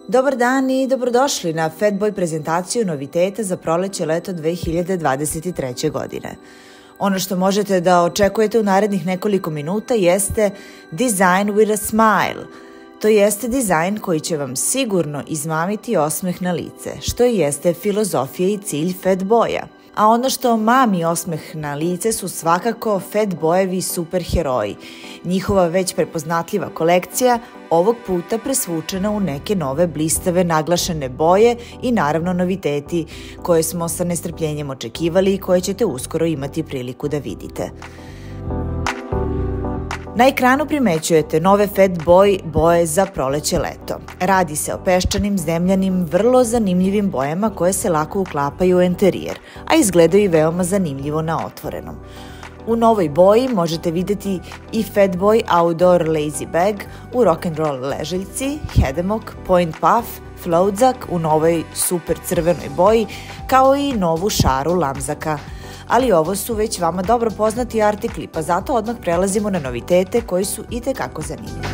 Dobar dan i dobrodošli na Fatboy prezentaciju noviteta za proleće-leto 2023. godine. Ono što možete da očekujete u narednih nekoliko minuta jeste Design with a Smile. To jeste dizajn koji će vam sigurno izmamiti osmeh na lice, što i jeste filozofija i cilj Fatboya. A ono što mami osmeh na lice su svakako Fatboyevi superheroji. Njihova već prepoznatljiva kolekcija ovog puta presvučena u neke nove blistave naglašene boje i naravno noviteti koje smo sa nestrpljenjem očekivali i koje ćete uskoro imati priliku da vidite. Na ekranu primećujete nove Fatboy boje za proleće-leto. Radi se o peščanim, zemljanim, vrlo zanimljivim bojama koje se lako uklapaju u enterijer, a izgledaju veoma zanimljivo na otvorenom. U novoj boji možete videti i Fatboy Outdoor Lazy Bag u rock'n'roll leželjci, hedemok, point puff, floatzak u novoj super crvenoj boji, kao i novu šaru lamzaka. Ali ovo su već vama dobro poznati artikli, pa zato odmah prelazimo na novitete koji su itekako zanimljivi.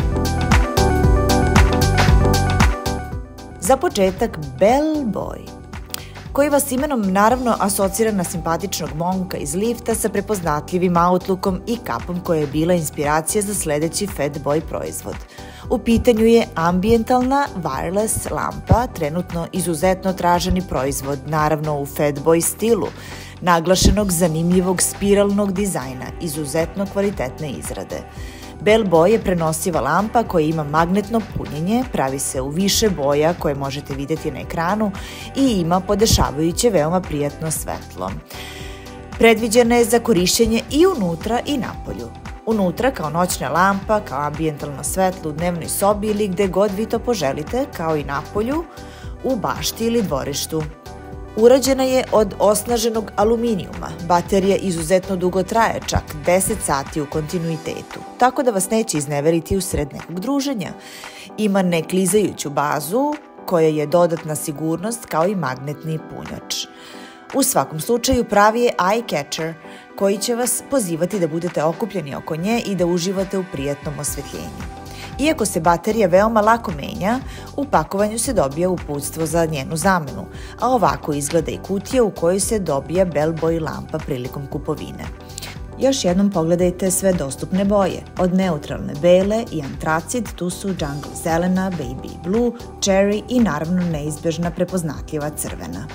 Za početak Bellboy, koji vas imenom naravno asocira na simpatičnog momka iz lifta sa prepoznatljivim outlookom i kapom koja je bila inspiracija za sledeći Fatboy proizvod. U pitanju je ambijentalna wireless lampa, trenutno izuzetno traženi proizvod, naravno u Fatboy stilu, naglašenog zanimljivog spiralnog dizajna, izuzetno kvalitetne izrade. Bellboy je prenosiva lampa koja ima magnetno punjenje, pravi se u više boja koje možete videti na ekranu i ima podešavajuće veoma prijatno svetlo. Predviđena je za korišćenje i unutra i napolju. Unutra kao noćna lampa, kao ambijentalno svetlo u dnevnoj sobi ili gde god vi to poželite, kao i napolju, u bašti ili dvorištu. Urađena je od osnaženog aluminijuma, baterija izuzetno dugo traje, čak 10 sati u kontinuitetu, tako da vas neće izneveriti usred nekog druženja. Ima neklizajuću bazu koja je dodatna sigurnost kao i magnetni punjač. U svakom slučaju pravi je eye catcher koji će vas pozivati da budete okupljeni oko nje i da uživate u prijatnom osvetljenju. Iako se baterija veoma lako menja, u pakovanju se dobija uputstvo za njenu zamenu, a ovako izgleda i kutija u kojoj se dobija Bellboy lampa prilikom kupovine. Još jednom pogledajte sve dostupne boje. Od neutralne bele i antracid tu su jungle zelena, baby blue, cherry i naravno neizbežna prepoznatljiva crvena.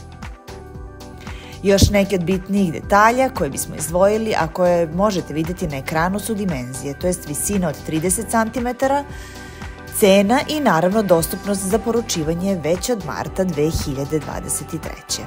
Još neke od bitnijih detalja koje bismo izdvojili, a koje možete vidjeti na ekranu su dimenzije, to jest visina od 30 cm, cena i naravno dostupnost za poručivanje već od marta 2023.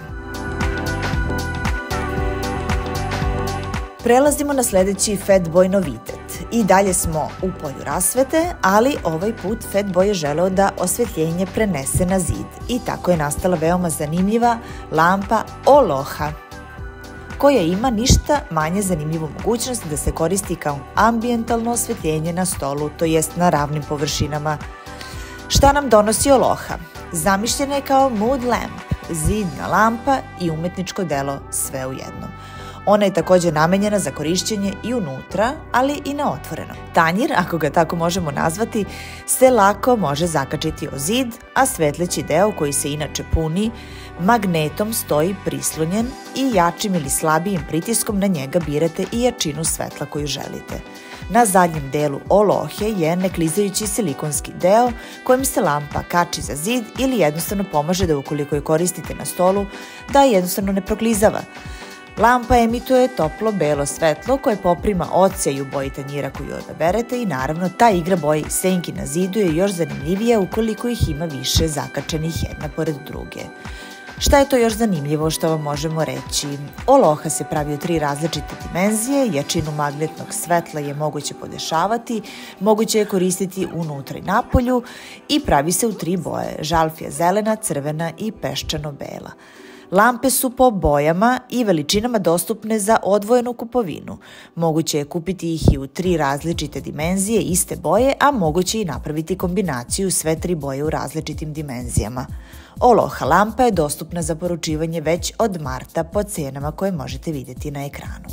Prelazimo na sledeći Fatboy novitet. I dalje smo u polju rasvete, ali ovaj put Fatboy je želeo da osvetljenje prenese na zid i tako je nastala veoma zanimljiva lampa Aloha, koja ima ništa manje zanimljivu mogućnost da se koristi kao ambijentalno osvetljenje na stolu, to jest na ravnim površinama. Šta nam donosi Aloha? Zamišljena je kao mood lamp, zidna lampa i umetničko delo sve u jednom. Ona je također namenjena za korišćenje i unutra, ali i na otvoreno. Tanjir, ako ga tako možemo nazvati, se lako može zakačiti o zid, a svetleći deo koji se inače puni magnetom stoji prislonjen i jačim ili slabijim pritiskom na njega birate i jačinu svetla koju želite. Na zadnjem delu Alohe je neklizajući silikonski deo kojim se lampa kači za zid ili jednostavno pomaže da ukoliko je koristite na stolu, da jednostavno ne proklizava. Lampa emituje toplo belo svetlo koje poprima odsej u boji tanjira koju odaberete i naravno ta igra boji i senki na zidu je još zanimljivija ukoliko ih ima više zakačenih jedna pored druge. Šta je to još zanimljivo što vam možemo reći? Aloha se pravi u 3 različite dimenzije, jačinu magnetnog svetla je moguće podešavati, moguće je koristiti unutra i napolju i pravi se u 3 boje, žalfija zelena, crvena i peščano bela. Lampe su po bojama i veličinama dostupne za odvojenu kupovinu. Moguće je kupiti ih i u 3 različite dimenzije iste boje, a moguće i napraviti kombinaciju sve 3 boje u različitim dimenzijama. Aloha lampa je dostupna za poručivanje već od marta po cenama koje možete vidjeti na ekranu.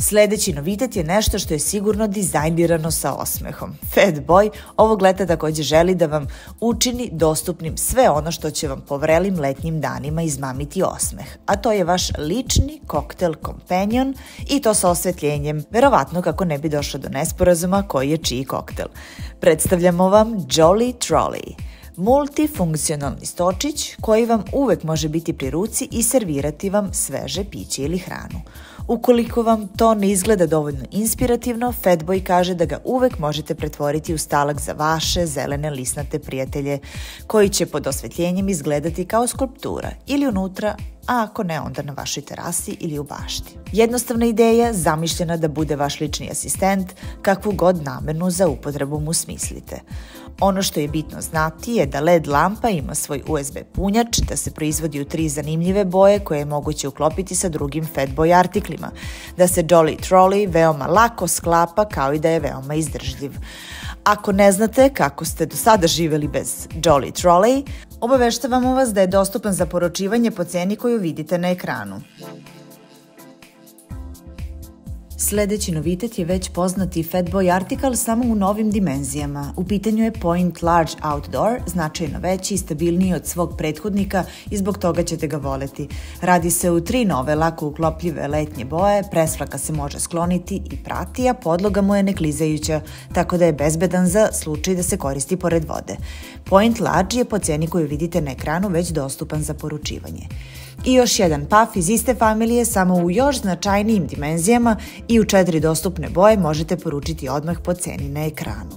Sljedeći novitet je nešto što je sigurno dizajnirano sa osmehom. Fatboy ovog leta također želi da vam učini dostupnim sve ono što će vam po vrelim letnjim danima izmamiti osmeh, a to je vaš lični koktel companion i to sa osvetljenjem, verovatno kako ne bi došlo do nesporazuma koji je čiji koktel. Predstavljamo vam Jolly Trolley, multifunkcionalni stočić koji vam uvek može biti pri ruci i servirati vam sveže piće ili hranu. Ukoliko vam to ne izgleda dovoljno inspirativno, Fatboy kaže da ga uvek možete pretvoriti u stalak za vaše zelene lisnate prijatelje, koji će pod osvetljenjem izgledati kao skulptura ili unutra, a ako ne onda na vašoj terasi ili u bašti. Jednostavna ideja, zamišljena da bude vaš lični asistent, kakvu god namenu za upotrebu mu smislite. Ono što je bitno znati je da LED lampa ima svoj USB punjač, da se proizvodi u 3 zanimljive boje koje je moguće uklopiti sa drugim Fatboy artiklima, da se Jolly Trolley veoma lako sklapa kao i da je veoma izdržljiv. Ako ne znate kako ste do sada živjeli bez Jolly Trolley, obaveštavamo vas da je dostupan za poručivanje po ceni koju vidite na ekranu. Sljedeći novitet je već poznati Fatboy artikal samo u novim dimenzijama. U pitanju je Point Large Outdoor, značajno veći i stabilniji od svog prethodnika i zbog toga ćete ga voleti. Radi se u 3 nove lako uklopljive letnje boje, presvlaka se može skloniti i prati, a podloga mu je neklizajuća, tako da je bezbedan za slučaj da se koristi pored vode. Point Large je po ceni koju vidite na ekranu već dostupan za poručivanje. I još jedan puff iz iste familije, samo u još značajnijim dimenzijama i u 4 dostupne boje možete poručiti odmah po ceni na ekranu.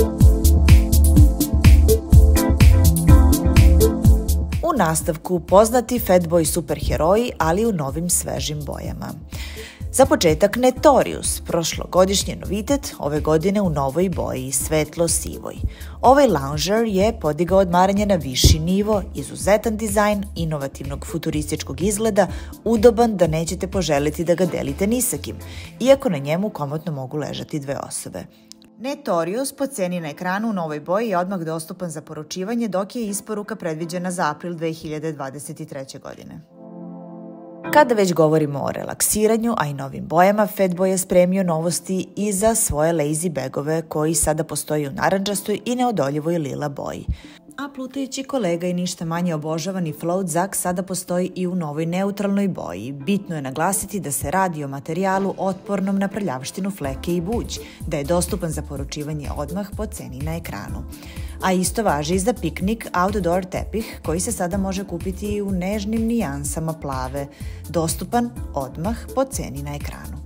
U nastavku poznati Fatboy superheroji, ali u novim svežim bojama. Za početak Notorious, prošlogodišnji novitet, ove godine u novoj boji, svetlo-sivoj. Ovaj lounger je podigao odmaranje na viši nivo, izuzetan dizajn, inovativnog futurističkog izgleda, udoban da nećete poželiti da ga delite ni sa kim, iako na njemu komotno mogu ležati 2 osobe. Notorious po ceni na ekranu u novoj boji je odmah dostupan za poručivanje, dok je isporuka predviđena za april 2023. godine. Kada već govorimo o relaksiranju, a i novim bojama, Fatboy je spremio novosti i za svoje lazy bagove koji sada postoji u narandžastoj i neodoljivoj lila boji. A plutajući kolega i ništa manje obožavani float zak sada postoji i u novoj neutralnoj boji. Bitno je naglasiti da se radi o materijalu otpornom na prljavštinu, fleke i buđ, da je dostupan za poručivanje odmah po ceni na ekranu. A isto važi i za piknik outdoor tepih koji se sada može kupiti i u nežnim nijansama plave, dostupan odmah po ceni na ekranu.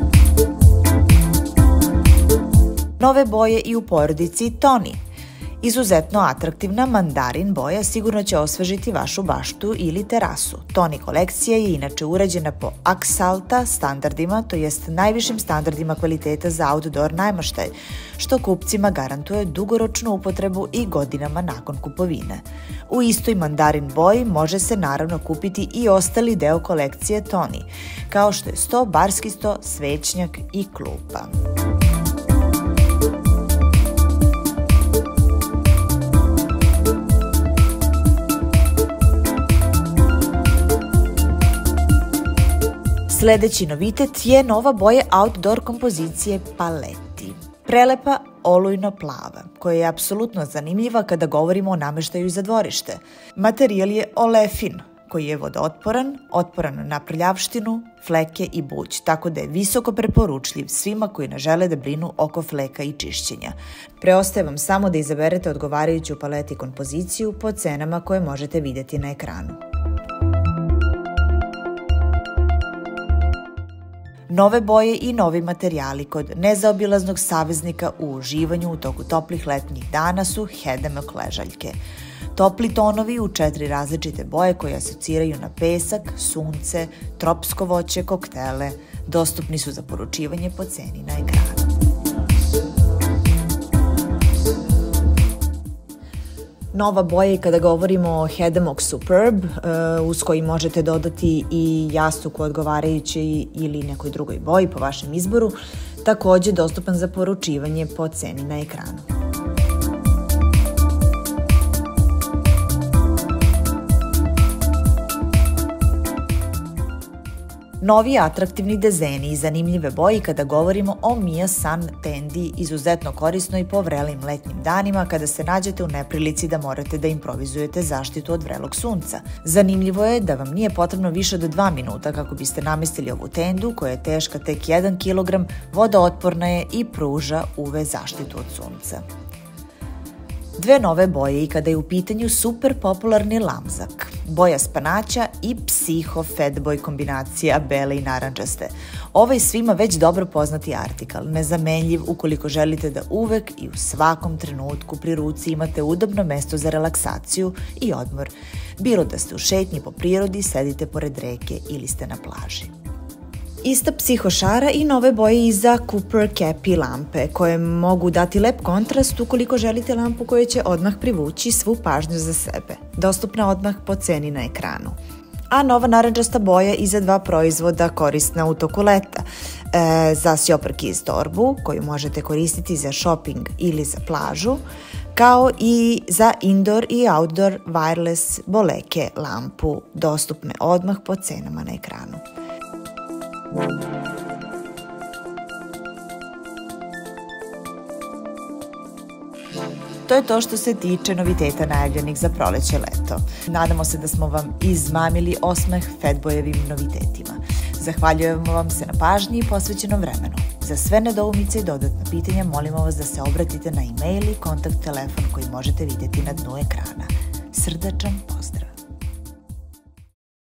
Nove boje i u porodici Tony. Izuzetno atraktivna mandarin boja sigurno će osvežiti vašu baštu ili terasu. Tony kolekcija je inače urađena po Axalta standardima, to jest najvišim standardima kvaliteta za outdoor namaštaj, što kupcima garantuje dugoročnu upotrebu i godinama nakon kupovine. U istoj mandarin boji može se naravno kupiti i ostali deo kolekcije Tony, kao što je sto, barski sto, svećnjak i klupa. Sljedeći novitet je nova boja outdoor kompozicije Paleti. Prelepa olujno plava, koja je apsolutno zanimljiva kada govorimo o nameštaju za dvorište. Materijal je olefin, koji je vodootporan, otporan na prljavštinu, fleke i buđ, tako da je visoko preporučljiv svima koji ne žele da brinu oko fleka i čišćenja. Preostaje vam samo da izaberete odgovarajuću paleti kompoziciju po cenama koje možete vidjeti na ekranu. Nove boje i novi materijali kod nezaobilaznog saveznika u uživanju u toku toplih letnjih dana su Hedemok ležaljke. Topli tonovi u 4 različite boje koje asociraju na pesak, sunce, tropsko voće, koktele, dostupni su za poručivanje po ceni na ekranu. Nova boja i kada govorimo o Hedemok Superb, uz koji možete dodati i jastuku odgovarajućoj ili nekoj drugoj boji po vašem izboru, također dostupan za poručivanje po ceni na ekranu. Novi atraktivni dezeni i zanimljive boje kada govorimo o Mia Sun tendi, izuzetno korisnoj po vrelim letnjim danima kada se nađete u neprilici da morate da improvizujete zaštitu od vrelog sunca. Zanimljivo je da vam nije potrebno više od 2 minuta kako biste namestili ovu tendu koja je teška tek 1 kg, vodootporna je i pruža UV zaštitu od sunca. Dve nove boje i kada je u pitanju super popularni lamzak, boja spanaća i psiho fatboy kombinacija bele i narandžaste. Ovaj svima već dobro poznati artikal, nezamenljiv ukoliko želite da uvek i u svakom trenutku pri ruci imate udobno mesto za relaksaciju i odmor, bilo da ste u šetnji po prirodi, sedite pored reke ili ste na plaži. Ista psiho šara i nove boje iza Cooper Cappy lampe, koje mogu dati lep kontrast ukoliko želite lampu koja će odmah privući svu pažnju za sebe. Dostupna odmah po ceni na ekranu. A nova narandžasta boja iza dva proizvoda korisna u toku leta. Za Shopper Keys torbu, koju možete koristiti za shopping ili za plažu, kao i za indoor i outdoor wireless boleke lampu, dostupne odmah po cenama na ekranu. To je to što se tiče noviteta najavljenih za proleće leto. Nadamo se da smo vam izmamili osmeh fatboyevim novitetima. Zahvaljujemo vam se na pažnji i posvećenom vremenu. Za sve nedoumice i dodatna pitanja molimo vas da se obratite na e-mail i kontakt telefon koji možete vidjeti na dnu ekrana. Srdačan pozdrav!